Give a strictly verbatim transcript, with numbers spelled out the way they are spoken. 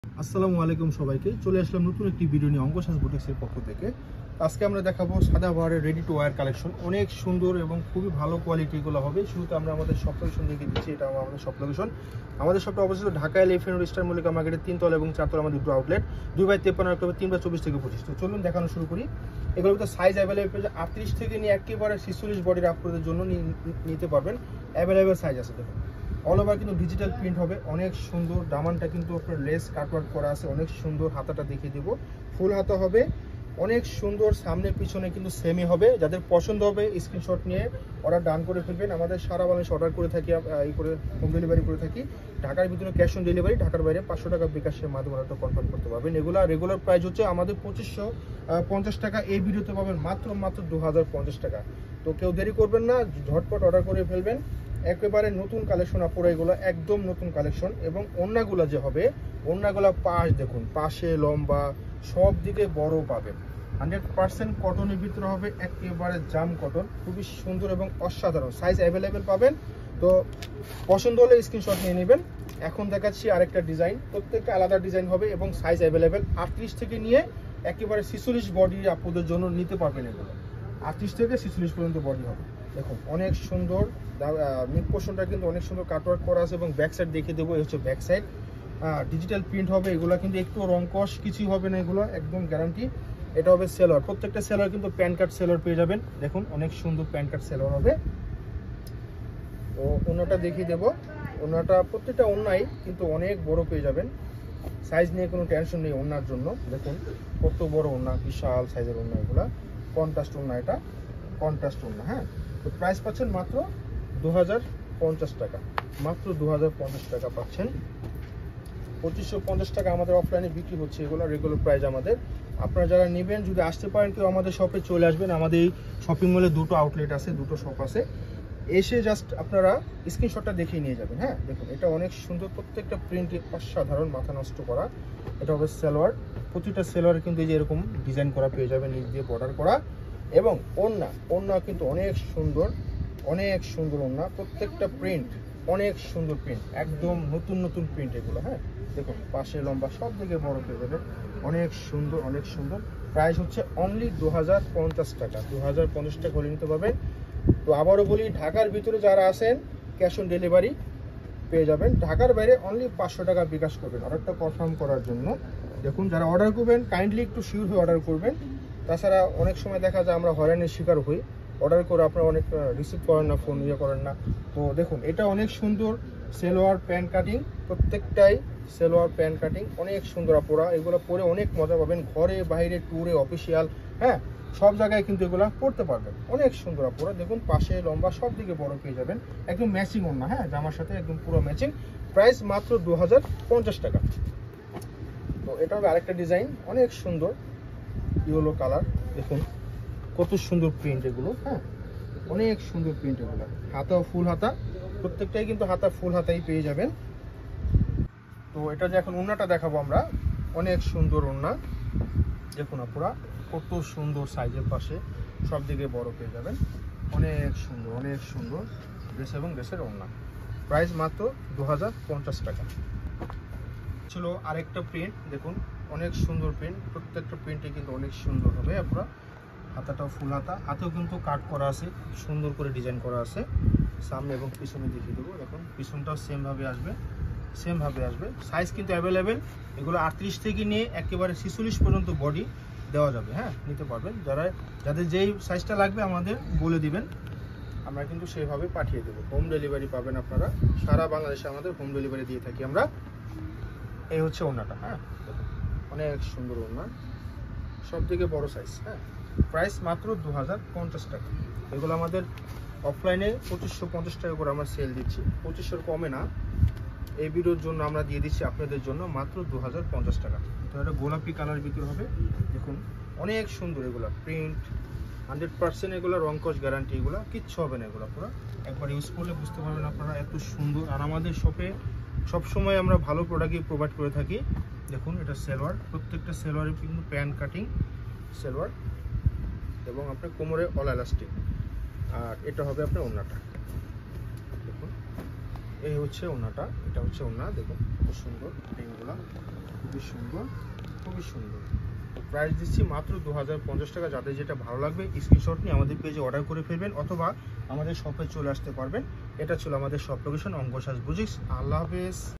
আসসালামু আলাইকুম সবাইকে, চলে আসলাম নতুন একটি ভিডিও নিয়ে অঙ্ক সাজ বুটিক্সের পক্ষ থেকে। আজকে আমরা দেখাবো সাদা বাহারের রেডি টু ওয়্যার কালেকশন। অনেক সুন্দর এবং খুবই ভালো কোয়ালিটিগুলো হবে। শুরুতে আমরা আমাদের শপ লোকেশন দেখে দিচ্ছি। এটা আমাদের শপ লোকেশন। আমাদের শপটা অবস্থিত ঢাকা এলিফ্যান্ট স্টার মল্লিকা মার্কেটের তিনতলা এবং চারতলা আমাদের দুটো আউটলেট। দুই বাই তেপ্পান্ন অক্টোবর তিন বাই চব্বিশ থেকে পঁচিশ। তো চলুন দেখানো শুরু করি। এগুলোর ভিতরে সাইজ অ্যাভেলেবেল পেয়ে যায় আটত্রিশ থেকে নিয়ে একেবারে ছিচল্লিশ বডির আপনাদের জন্য নিতে পারবেন। অ্যাভেলেবেল সাইজ আছে। দেখুন অল ওভার কিন্তু ডিজিটাল প্রিন্ট হবে, অনেক সুন্দর। দামানটা কিন্তু আপনার লেস কাটওয়ার্ক করা আছে, অনেক সুন্দর। হাতাটা দেখিয়ে দেবো, ফুল হাতা হবে, অনেক সুন্দর। সামনে পিছনে কিন্তু সেমই হবে। যাদের পছন্দ হবে স্ক্রিনশট নিয়ে অর্ডার ডান করে ফেলবেন। আমাদের সারা বাংলাদেশে অর্ডার করে থাকি, এই করে হোম ডেলিভারি করে থাকি। ঢাকার ভিতরে ক্যাশ অন ডেলিভারি, ঢাকার বাইরে পাঁচশো টাকা বিকাশের মাধ্যমে অর্ডারটা কনফার্ম করতে পারবেন। এগুলো রেগুলার প্রাইস হচ্ছে আমাদের পঁচিশশো পঞ্চাশ টাকা। এই ভিডিওতে পাবেন মাত্র মাত্র দু হাজার পঞ্চাশ টাকা। তো কেউ দেরি করবেন না, ঝটপট অর্ডার করে ফেলবেন। একেবারে নতুন কালেকশন আপুরা, এগুলো একদম নতুন কালেকশন। এবং ওড়নাগুলো যে হবে, ওড়নাগুলো পাশ দেখুন, পাশে লম্বা সব দিকে বড় পাবেন। হান্ড্রেড পার্সেন্ট কটনের ভিতরে হবে, একেবারে জাম কটন, খুবই সুন্দর এবং অসাধারণ। সাইজ অ্যাভেলেবেল পাবেন। তো পছন্দ হলে স্ক্রিনশট নিয়ে নেবেন। এখন দেখাচ্ছি আরেকটা ডিজাইন, প্রত্যেকটা আলাদা ডিজাইন হবে এবং সাইজ অ্যাভেলেবেল আটত্রিশ থেকে নিয়ে একেবারে ছিচল্লিশ বডি আপনাদের জন্য নিতে পারবেন। এগুলো আটত্রিশ থেকে ছিচল্লিশ পর্যন্ত বডি হবে। দেখুন অনেক সুন্দর। মিড পোর্শনটা কিন্তু অনেক সুন্দর কাটওয়ার্ক করা আছে এবং ব্যাক সাইড দেখিয়ে দেবো। এই হচ্ছে ব্যাক সাইড, ডিজিটাল প্রিন্ট হবে। এগুলো কিন্তু একটু রংকশ কিছুই হবে না, এগুলো একদম গ্যারান্টি। এটা হবে সেলর, প্রত্যেকটা সেলর কিন্তু প্যান কার্ড সেলর পেয়ে যাবেন। দেখুন অনেক সুন্দর প্যান কার্ড সেলর হবে। তো ওনাটা দেখিয়ে দেবো। ওনাটা প্রত্যেকটা ওনাই কিন্তু অনেক বড় পেয়ে যাবেন। সাইজ নিয়ে কোনো টেনশন নেই ওনার জন্য। দেখুন কত বড় ওনা, বিশাল সাইজের ওনা। এগুলা কন্ট্রাস্ট ওনা, এটা কন্ট্রাস্ট ওনা। হ্যাঁ, তো প্রাইস পাচ্ছেন মাত্র দু হাজার পঞ্চাশ টাকা। মাত্র দু হাজার পঞ্চাশ টাকা পাচ্ছেন। পঁচিশশো পঞ্চাশ টাকা আমাদের অফলাইনে বিক্রি হচ্ছে। এগুলো রেগুলার প্রাইস আমাদের। আপনারা যারা নেবেন যদি আসতে পারেন, কেউ আমাদের শপে চলে আসবেন। আমাদের এই শপিং মলে দুটো আউটলেট আছে, দুটো শপ আছে। এসে জাস্ট আপনারা স্ক্রিনশটটা দেখিয়ে নিয়ে যাবেন। হ্যাঁ, দেখুন এটা অনেক সুন্দর, প্রত্যেকটা প্রিন্ট অসাধারণ, মাথা নষ্ট করা। এটা হবে সালোয়ার। প্রতিটা সালোয়ারে কিন্তু এই যে এরকম ডিজাইন করা পেয়ে যাবেন, নিচ দিয়ে বর্ডার করা। এবং ওড়না, ওড়না কিন্তু অনেক সুন্দর, অনেক সুন্দর ওড়না। প্রত্যেকটা প্রিন্ট অনেক সুন্দর প্রিন্ট, একদম নতুন নতুন প্রিন্ট এগুলো। হ্যাঁ, দেখুন পাশে লম্বা সব দিকে বড় পেয়ে যাবেন, অনেক সুন্দর, অনেক সুন্দর। প্রাইস হচ্ছে অনলি দু হাজার পঞ্চাশ টাকা। দু হাজার পঞ্চাশ টাকা হলে নিতে পারবেন। তো আবারও বলি, ঢাকার ভিতরে যারা আসেন ক্যাশ অন ডেলিভারি পেয়ে যাবেন। ঢাকার বাইরে অনলি পাঁচশো টাকা বিকাশ করবেন অর্ডারটা কনফার্ম করার জন্য। দেখুন যারা অর্ডার করবেন কাইন্ডলি একটু শিওর হয়ে অর্ডার করবেন। তাছাড়া অনেক সময় দেখা যায় আমরা হয়রানির শিকার হই, অর্ডার করে আপনারা অনেক রিসিভ করেন না, ফোন ইয়ে করেন না। তো দেখুন এটা অনেক সুন্দর সেলোয়ার প্যান্ট কাটিং, প্রত্যেকটাই সেলোয়ার প্যান্ট কাটিং, অনেক সুন্দর আপুরা। এগুলো পরে অনেক মজা পাবেন, ঘরে বাইরে ট্যুরে অফিসিয়াল, হ্যাঁ সব জায়গায় কিন্তু এগুলো পড়তে পারবেন। অনেক সুন্দর আপুরা। দেখুন পাশে লম্বা সব দিকে বড় পেয়ে যাবেন, একদম ম্যাচিং ওড়না। হ্যাঁ, জামার সাথে একদম পুরো ম্যাচিং। প্রাইস মাত্র দু হাজার পঞ্চাশ টাকা। তো এটা হবে আরেকটা ডিজাইন, অনেক সুন্দর ইয়েলো কালার। দেখুন কত সুন্দর প্রিন্ট এগুলো। হ্যাঁ, অনেক সুন্দর প্রিন্ট এগুলো। হাতা ফুল হাতা, প্রত্যেকটাই কিন্তু হাতা ফুল হাতাই পেয়ে যাবেন। তো এটা যে এখন ওড়নাটা দেখাবো আমরা, অনেক সুন্দর ওড়না। দেখুন আপুরা কত সুন্দর, সাইজের পাশে সব দিকে বড় পেয়ে যাবেন, অনেক সুন্দর, অনেক সুন্দর ড্রেস এবং ড্রেসের ওড়না। প্রাইস মাত্র দু হাজার পঞ্চাশ টাকা। ছিল আরেকটা প্রিন্ট, দেখুন অনেক সুন্দর প্রিন্ট। প্রত্যেকটা প্রিন্টে কিন্তু অনেক সুন্দর হবে আপুরা। হাতাটাও ফুল হাতা, হাতেও কিন্তু কাট করা আছে, সুন্দর করে ডিজাইন করা আছে। সামনে এবং পিছনে দেখিয়ে দেবো। দেখুন পিছনটাও সেমভাবে আসবে, সেমভাবে আসবে। সাইজ কিন্তু অ্যাভেলেবেল। এগুলো আটত্রিশ থেকে নিয়ে একেবারে ছিচল্লিশ পর্যন্ত বডি দেওয়া যাবে। হ্যাঁ, নিতে পারবেন। যারা যাদের যেই সাইজটা লাগবে আমাদের বলে দিবেন, আমরা কিন্তু সেইভাবে পাঠিয়ে দেবো। হোম ডেলিভারি পাবেন আপনারা, সারা বাংলাদেশে আমাদের হোম ডেলিভারি দিয়ে থাকি আমরা। এই হচ্ছে ওড়নাটা। হ্যাঁ, অনেক সুন্দর ওড়না, সব থেকে বড় সাইজ। হ্যাঁ, প্রাইস মাত্র দু হাজার পঞ্চাশ টাকা। এগুলো আমাদের অফলাইনে পঁচিশশো পঞ্চাশ টাকা করে আমরা সেল দিচ্ছি, পঁচিশশোর কমে না। এই ভিডিওর জন্য আমরা দিয়ে দিচ্ছি আপনাদের জন্য মাত্র দু হাজার পঞ্চাশ টাকা। তো এটা গোলাপি কালার ভিতরে হবে। দেখুন অনেক সুন্দর এগুলো প্রিন্ট, হান্ড্রেড পার্সেন্ট এগুলো রংকশ গ্যারান্টি। এগুলো কিচ্ছু হবে না, এগুলো পুরো একবার ইউজ করলে বুঝতে পারবেন আপনারা এত সুন্দর। আর আমাদের শপে সবসময় আমরা ভালো প্রোডাক্টই প্রোভাইড করে থাকি। দেখুন এটা সেলোয়ার, প্রত্যেকটা সেলোয়ারে কিন্তু প্যান্ট কাটিং সেলোয়ার এবং আপনার কোমরে অল এলাস্টিক। আর এটা হবে আপনার ওড়নাটা। দেখুন এই হচ্ছে ওড়নাটা, এটা হচ্ছে ওড়না। দেখুন কত সুন্দর প্রিন্টগুলো। খুবই সুন্দর, খুবই সুন্দর। প্রাইস দিচ্ছি মাত্র দু হাজার পঞ্চাশ টাকা। যাদের যেটা ভালো লাগবে স্ক্রিনশট নিয়ে আমাদের পেজে অর্ডার করে ফেলবেন অথবা আমাদের শপে চলে আসতে পারবেন। এটা ছিল আমাদের শপ লোকেশন অঙ্গসাজ বুটিক্স। আল্লাহ হাফেজ।